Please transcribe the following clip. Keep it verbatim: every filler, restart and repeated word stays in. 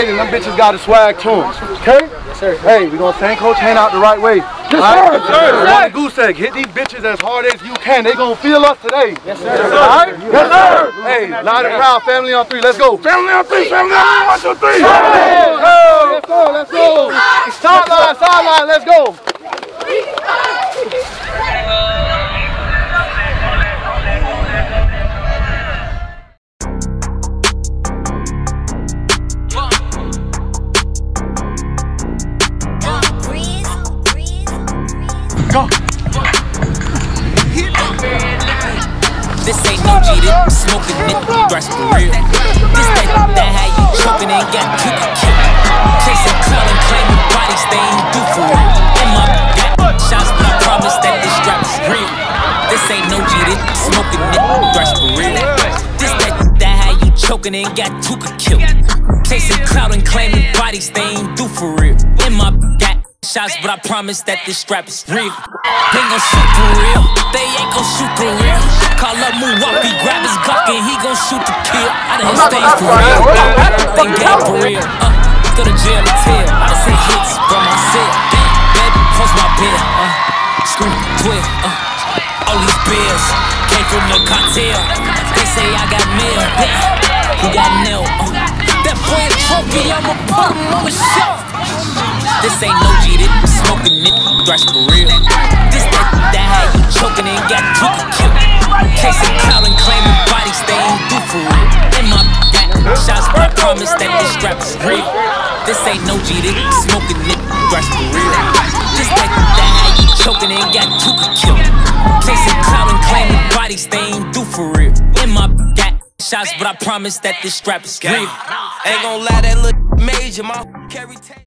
and them bitches got a swag to them. Okay? Yes, sir. Hey, we gonna send Coach Hen out the right way. Yes, right? sir. Yes, sir. Run the goose egg. Hit these bitches as hard as you can. They gonna feel us today. Yes, sir. Yes, sir. All right? Yes, sir. Hey, loud and proud, family on three. Let's go. Family on three. Family on three. One, two, three. Let's go. Let's go. Sideline, sideline. Let's go. Go. This ain't no cheated, smoking nigga, dress for real. This that, that how you choking and got people killed. Chasing clout and claiming bodies they ain't do for real. In my got shots, but I promise that this strap is real. This ain't no cheated, smoking nigga, dress for real. This that, that how you choking and got Tuka killed. Chasing clout and claiming bodies they ain't do for real. In my got shots, but I promise that this strap is real. They ain't gon' shoot for real. They ain't gon' shoot for real. Call up Muwapi, grab his Glock and he gon' shoot to kill. I done hit stage for real. They game for real. Uh, go to jail and tell. I done say hits from my cell. Baby, post my bill. Uh, scream, twelve. Uh, all these bills came from the cartel. They say I got mail. Who got nail? Uh, that boy a trophy, I'ma put him on the shelf. This ain't no cheated, smoking nigga, dress for real. This that, that how you choking and got Tuka killed. Chasing clout and claiming bodies they ain't do for real. In my got shots, but I promise that this strap is real. This ain't no cheated, smoking nigga, dress for real. This that, that how you choking and got Tuka killed. Chasing clout and claiming bodies they ain't do for real. In my got shots, but I promise that this strap is real. Ain't gon' lie, that look major, my carry tape.